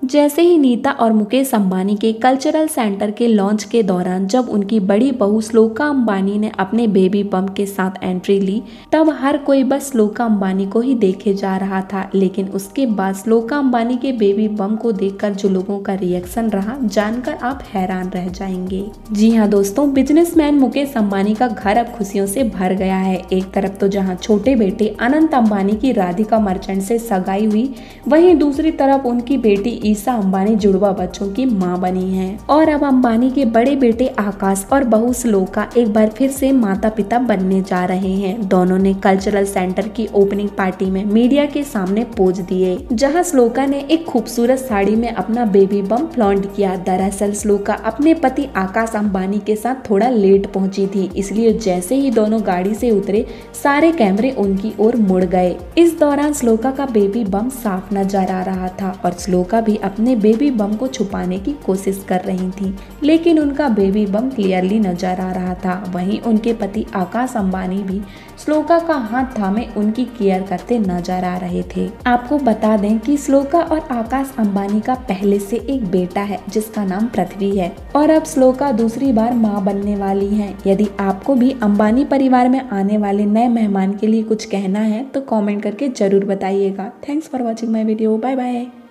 जैसे ही नीता और मुकेश अंबानी के कल्चरल सेंटर के लॉन्च के दौरान जब उनकी बड़ी बहू श्लोका अंबानी ने अपने बेबी बम के साथ एंट्री ली, तब हर कोई बस श्लोका अंबानी को ही देखे जा रहा था। लेकिन उसके बाद श्लोका अंबानी के बेबी बम को देखकर जो लोगों का रिएक्शन रहा, जानकर आप हैरान रह जाएंगे। जी हाँ दोस्तों, बिजनेसमैन मुकेश अंबानी का घर अब खुशियों से भर गया है। एक तरफ तो जहाँ छोटे बेटे अनंत अंबानी की राधिका मर्चेंट से सगाई हुई, वहीं दूसरी तरफ उनकी बेटी ईशा अंबानी जुड़वा बच्चों की मां बनी है। और अब अंबानी के बड़े बेटे आकाश और बहू श्लोका एक बार फिर से माता पिता बनने जा रहे हैं। दोनों ने कल्चरल सेंटर की ओपनिंग पार्टी में मीडिया के सामने पोज दिए, जहां श्लोका ने एक खूबसूरत साड़ी में अपना बेबी बम फ्लॉन्ट किया। दरअसल श्लोका अपने पति आकाश अंबानी के साथ थोड़ा लेट पहुंची थी, इसलिए जैसे ही दोनों गाड़ी से उतरे, सारे कैमरे उनकी ओर मुड़ गए। इस दौरान श्लोका का बेबी बम साफ नजर आ रहा था और श्लोका भी अपने बेबी बम को छुपाने की कोशिश कर रही थी, लेकिन उनका बेबी बम क्लियरली नजर आ रहा था। वहीं उनके पति आकाश अंबानी भी श्लोका का हाथ थामे उनकी केयर करते नजर आ रहे थे। आपको बता दें कि श्लोका और आकाश अंबानी का पहले से एक बेटा है जिसका नाम पृथ्वी है, और अब श्लोका दूसरी बार मां बनने वाली है। यदि आपको भी अंबानी परिवार में आने वाले नए मेहमान के लिए कुछ कहना है तो कमेंट करके जरूर बताइएगा। Thanks for watching my video. Bye bye.